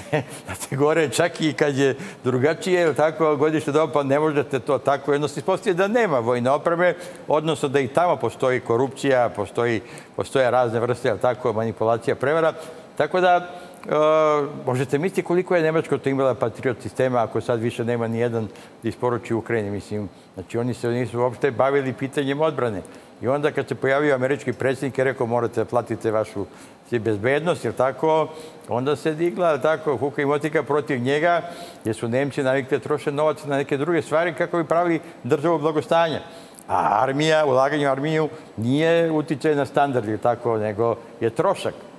Znate, gore čak i kad je drugačije, tako, godišnje doba, pa ne možete to tako. Jednostavno ispostaviti da nema vojne opreme, odnosno da i tamo postoji korupcija, postoje razne vrste, tako, manipulacija, prevara. Tako da, možete misliti koliko je Nemačko to imala Patriot sistema ako sad više nema ni jedan da isporuči Ukrajini. Mislim, znači oni se nisu uopšte bavili pitanjem odbrane. I onda kad se pojavio američki predsjednik i rekao morate da platite vašu bezbednost, jer tako, onda se digla, tako, huka i motika protiv njega, jer su Nemci navikli da troše novac na neke druge stvari kako bi pravili državu blagostanja. A armija, ulaganje u armiju nije uticaj na standard, tako, nego je trošak.